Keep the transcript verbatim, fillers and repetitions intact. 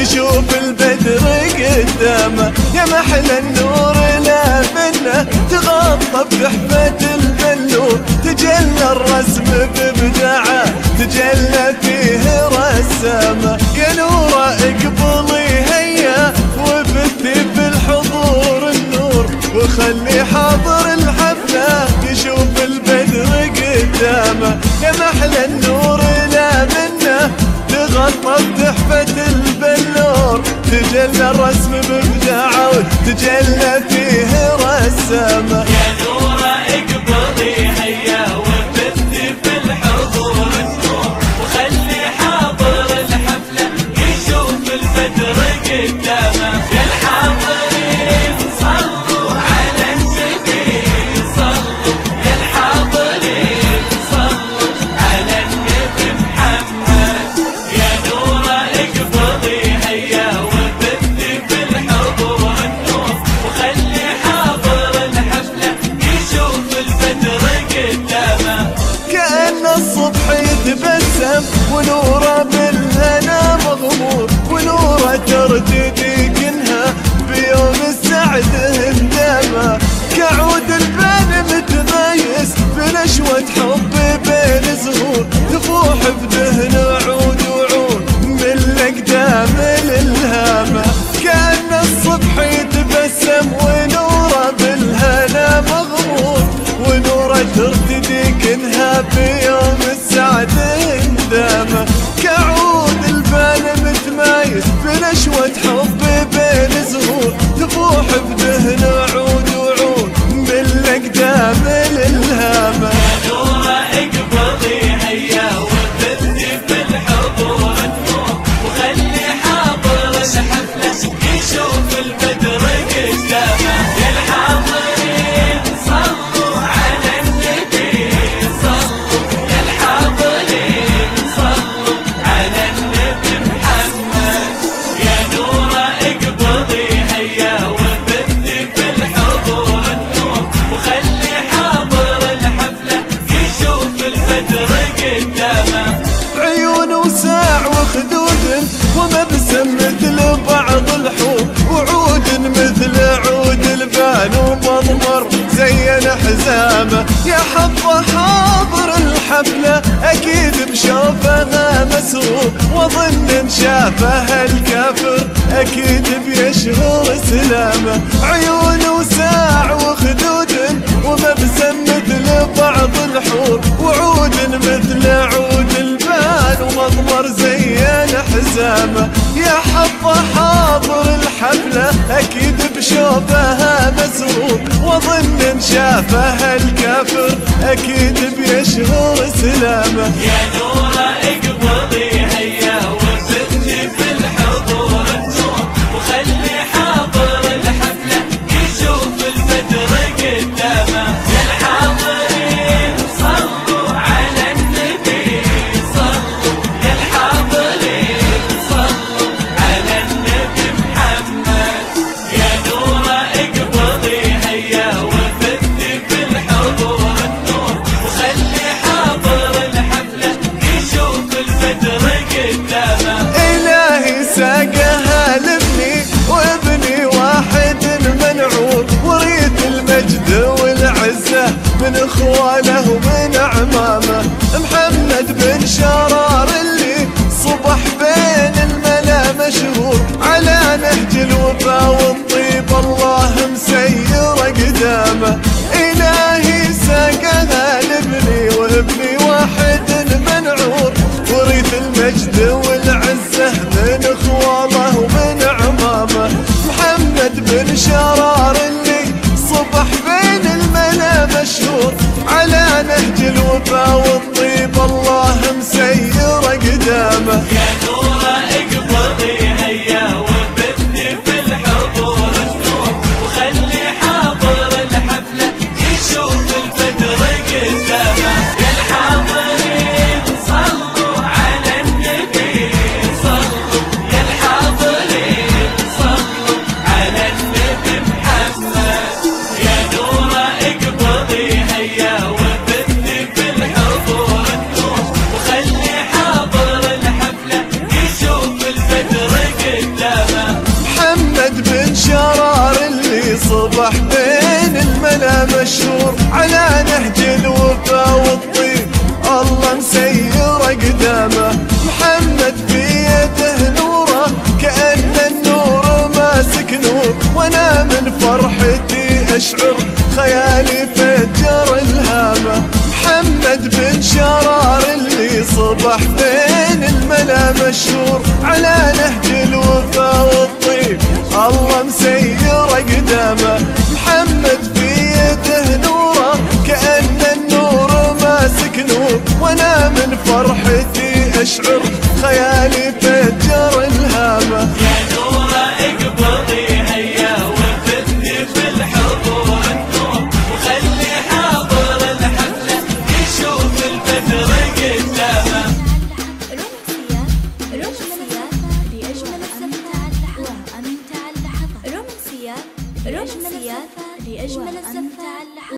يشوف البدر قدامه. يا محلى النور لا منه تغطى بتحفة البلور، تجلى الرسم بابداعه تجلى فيه رسامه. يا نوره اقبلي هيا وبثي في الحضور النور، وخلي حاضر الحفله يشوف البدر قدامه. يا محلى النور لا منه تغطى بتحفة البلور، تجلى الرسم بابداعه وتجلى فيه رسامه. يا نوره اقبلي هيا وبثي في الحضور النور، وخلي حاضر الحفله يشوف البدر قدامه. يا الحاضرين صلوا على النبي صلوا، يا الحاضرين صلوا على النبي محمد. يا نوره اقبلي هيا وبثي في الحضور النور، وخلي حاضر الحفله يشوف البدر قدامه. كأن الصبح يتبسم ونوره بالهنا مغمور، ونوره ترتدي كنها بيوم السعد هندامه. كعود البان متميز بنشوة حب بين زهور، تفوح بدهن عود وعود من الأقدام للهامة. كأن الصبح يتبسم ونوره بالهنا مغمور، ونوره ترتدي كنها بيوم السعد هندامه. كعود البان متميز بنشوة حب بين زهور، تفوح بدهن عود وعود من الأقدام للهامة. يا نوره اقبلي هيا وبثي في الحضور النور، وخلي حاضر الحفله يشوف البدر قدامه. يا الحاضرين صلوا على النبي صلوا، يا الحاضرين صلوا على النبي محمد. يا نوره اقبلي هيا وبثي في الحضور النور، وخلي حاضر الحفله يشوف البدر قدامه. عيون وساع وخدود ومبسم مثل بعض الحور، وعود مثل عود البان ومضمر زين حزامه. يا حظه حاضر الحفله اكيد بشوفها مسرور، واظن ان شافها الكافر اكيد بيشهر سلامه. عيون وساع وخدود ومبسم مثل بعض الحور، وعود مثل عود البان ومضمر زين حزامه. يا حظه حاضر الحفله اكيد بشوفها مسرور، واظن ان شافها الكافر اكيد بيشهر سلامه. يا نوره اقبلي هيا وبثي في الحضور النور، وخلي حاضر الحفله يشوف البدر قدامه. يا الحاضرين صلوا على النبي صلوا، يا الحاضرين صلوا على النبي محمد. يا نوره اقبلي هيا وبثي في الحضور النور، وخلي حاضر الحفله يشوف البدر قدامه. إلهي ساقها لابني وابني واحد منعور، وريث المجد والعزة من اخوانه ومن اعمامه. محمد بن شرار اللي صبح بين الملا مشهور، على نهج الوفا والطيب الله مسير قدامه. إلهي ساقها لابني وابني واحد منعور، وريث المجد والعزة من اخوانه ومن اعمامه. محمد بن شرار اللي صبح بين الملا مشهور، على نهج صبح بين الملا مشهور على نهج الوفا والطيب، الله مسير اقدامه. محمد بيده نوره كأن النور ماسك نور، وانا من فرحتي اشعر خيالي فجر الهامه. محمد بن شرار اللي صبح بين الملا مشهور على نهج الوفا والطيب، الله مسير اقدامه. محمد بيده نوره كأن النور ماسك نور، وانا من فرحتي اشعر خيالي فجر الهامه.